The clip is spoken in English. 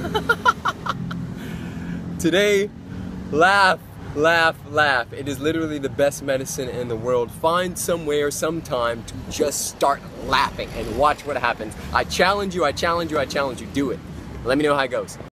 Today, laugh, laugh, laugh. It is literally the best medicine in the world. Find somewhere, sometime to just start laughing and watch what happens. I challenge you, I challenge you, I challenge you. Do it. Let me know how it goes.